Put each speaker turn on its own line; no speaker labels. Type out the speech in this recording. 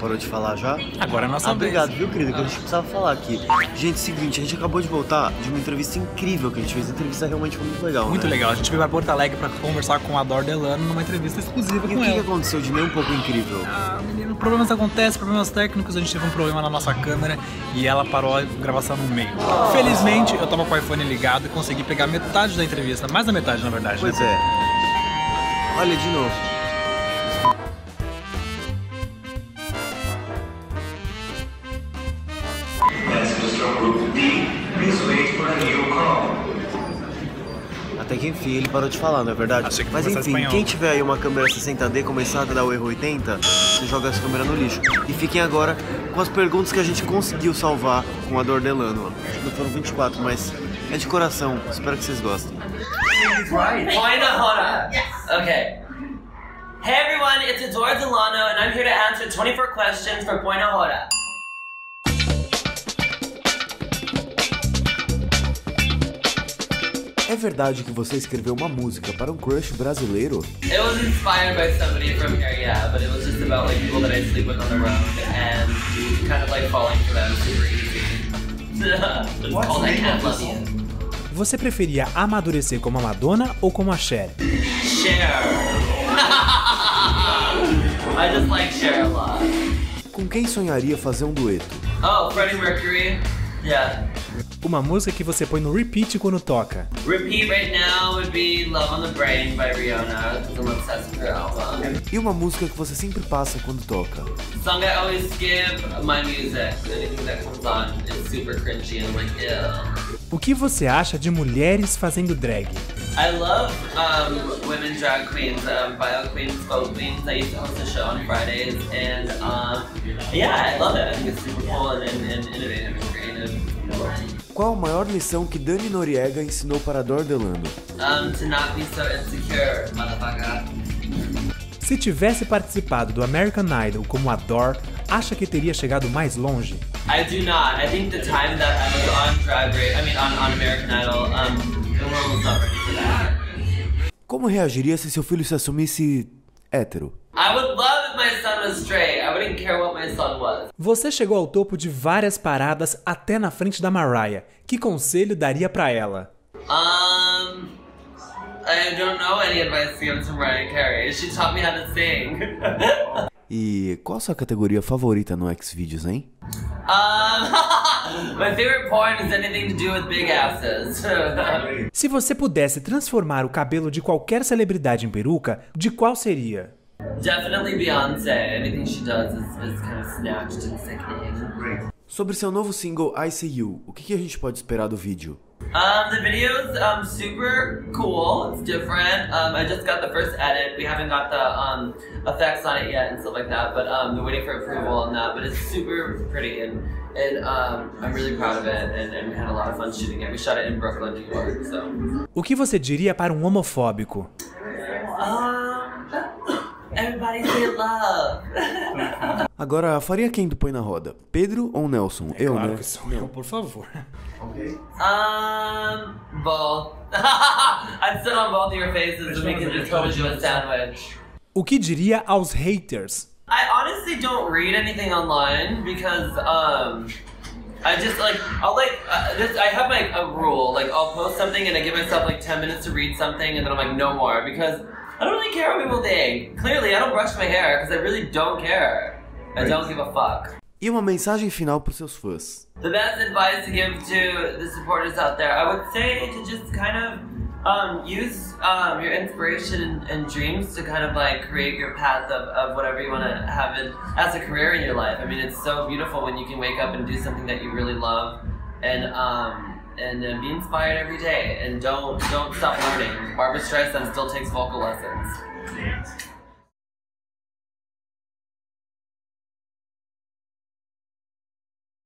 parou de falar já?
Agora é a nossa vez.
Obrigado, viu, querido, que a gente precisava falar aqui. Gente, seguinte, a gente acabou de voltar de uma entrevista incrível que a gente fez. A entrevista realmente foi muito legal,
Muito
né?
legal. A gente veio pra Porto Alegre pra conversar com a Dor Delano numa entrevista exclusiva
E
com
o que
ela.
aconteceu de nem um pouco incrível?
Ah, menino, problemas acontecem, problemas técnicos. A gente teve um problema na nossa câmera e ela parou a gravação no meio. Felizmente, eu tava com o iPhone ligado e consegui pegar metade da entrevista. Mais da metade, na verdade,
Pois
né?
é. Olha de novo. Até que enfim ele parou de falar, não é verdade?
Achei que
Mas
fosse
enfim,
espanhol.
quem tiver aí uma câmera 60D começar a dar o erro 80, você joga essa câmera no lixo. E fiquem agora com as perguntas que a gente conseguiu salvar com a Dor Delano. Acho que não foram 24, mas é de coração. Espero que vocês gostem.
Point Hora. Okay. Hey everyone, it's Adore Delano, and I'm here to answer 24 questions for Point Hora.
É verdade que você escreveu uma música para um crush brasileiro?
It was inspired by somebody from here, yeah, but it was just about like people that I sleep with on the road and kind of like falling for them super easy. It's called I Can't Love You.
Você preferia amadurecer como a Madonna ou como a Cher?
Cher. I just like Cher a lot.
Com quem sonharia fazer um dueto?
Oh, Freddie Mercury. Yeah.
Uma música que você põe no repeat quando toca.
Repeat right now would be Love on the Brain by Rihanna, because I'm obsessed with her album.
E uma música que você sempre passa quando toca?
Song I always skip, my music. Anything that comes on is super cringy and I'm like, ew.
O que você acha de mulheres fazendo drag?
I love women drag queens, bio queens, folk queens. I used to host a show on Fridays, and yeah, I love it. I think it's super cool and innovative and creative.
Qual a maior lição que Dani Noriega ensinou para a Dor Delano?
To not be so insecure, motherfucker.
Se tivesse participado do American Idol como a Dor, acha que teria chegado mais longe?
I do not. I think the time that I was on Drag Race, on American Idol, the world was not ready for that.
Como reagiria se seu filho se assumisse hétero?
I would love if my son was straight. I wouldn't care what my son was.
Você chegou ao topo de várias paradas até na frente da Mariah. Que conselho daria pra ela?
I don't know any advice to give to Mariah Carey. She taught me how to sing.
E qual a sua categoria favorita no Xvideos, hein?
My favorite porn is anything to do with big asses.
Se você pudesse transformar o cabelo de qualquer celebridade em peruca, de qual seria?
Definitely Beyoncé. Anything she does is kind of snatched and sickening.
Sobre seu novo single I See You, o que a gente pode esperar do vídeo?
The video's super cool. It's different. I just got the first edit. We haven't got the effects on it yet and stuff like that, but we're waiting for approval on that. But it's super pretty and I'm really proud of it and we had a lot of fun shooting it. We shot it in Brooklyn, New York, so.
O que você diria para um homofóbico?
Everybody say love.
Agora, faria quem do Põe na Roda? Pedro ou Nelson? Eu,
Claro
né?
que sou eu, por favor.
Both. I'd sit on both of your faces and we can just go to a sandwich.
O que diria aos haters?
I honestly don't read anything online because I just like I have like a rule, like I'll post something and I give myself like 10 minutes to read something and then I'm like no more because I don't really care what people think. Clearly I don't brush my hair because I really don't care. I don't give a fuck.
E uma mensagem final para seus fãs?
The best advice to give to the supporters out there, I would say to just kind of use your inspiration and dreams to kind of like create your path of whatever you want to have it as a career in your life. I mean, it's so beautiful when you can wake up and do something that you really love and be inspired every day and don't stop learning. Barbra Streisand still takes vocal lessons.